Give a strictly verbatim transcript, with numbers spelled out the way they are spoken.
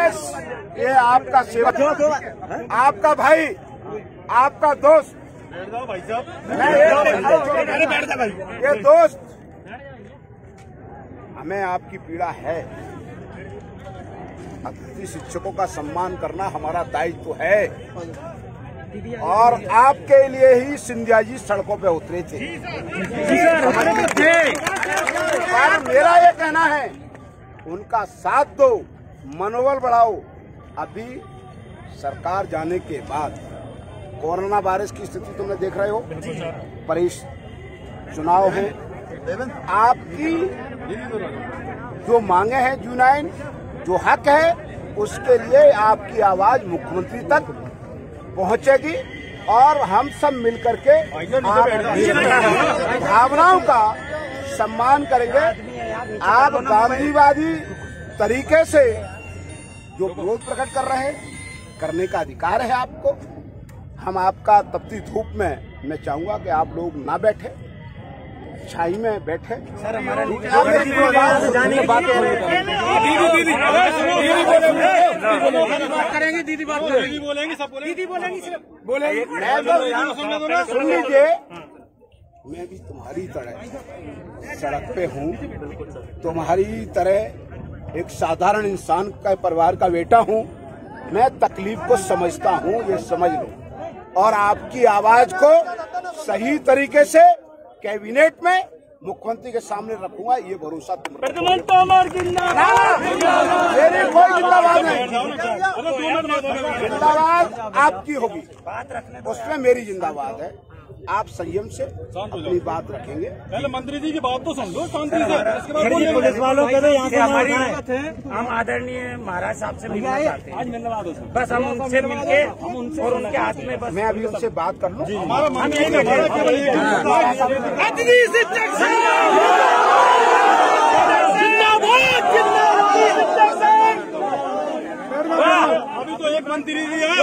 ये आपका सेवक, आपका भाई, आपका दोस्त, ये दोस्त, हमें आपकी पीड़ा है। अतिथि शिक्षकों का सम्मान करना हमारा दायित्व है और आपके लिए ही सिंधिया जी सड़कों पे उतरे थे। पर मेरा ये कहना है, उनका साथ दो, मनोबल बढ़ाओ। अभी सरकार जाने के बाद कोरोना वायरस की स्थिति तुमने देख रहे हो, परिश चुनाव है, आपकी जो मांगे हैं यूनाइन, जो हक है, उसके लिए आपकी आवाज मुख्यमंत्री तक पहुंचेगी और हम सब मिलकर के भावनाओं का सम्मान करेंगे। आप गांधीवादी तरीके से जो विरोध प्रकट कर रहे हैं, करने का अधिकार है आपको। हम आपका तपती धूप में मैं चाहूंगा कि आप लोग ना बैठे, छाई में बैठे। सर हमारा करेंगे, दीदी बात करेंगी, बोलेंगी, सब बोलेंगी, दीदी बोलेंगी, सिर्फ बोलेंगी। सुन लीजिए, मैं भी तुम्हारी तरह सड़क पे हूँ, तुम्हारी तरह एक साधारण इंसान का परिवार का बेटा हूँ। मैं तकलीफ को समझता हूँ, ये समझ लो, और आपकी आवाज को सही तरीके से कैबिनेट में मुख्यमंत्री के सामने रखूंगा, ये भरोसा तुम रखो। मेरी कोई जिंदाबाद नहीं, जिंदाबाद आपकी होगी, उसमें मेरी जिंदाबाद है। आप संयम से अपनी बात रखेंगे। पहले मंत्री जी की बात तो सुन लो शांति से, इसके बाद पुलिस वालों के यहाँ से हमारी हम आदरणीय महाराज साहब से मिलना चाहते हैं। आज मिलने बस हम उनसे मिलके और उनके हाथ में बस मैं अभी उनसे बात कर लूँ। हम यही बैठे अभी तो एक मंत्री जी है।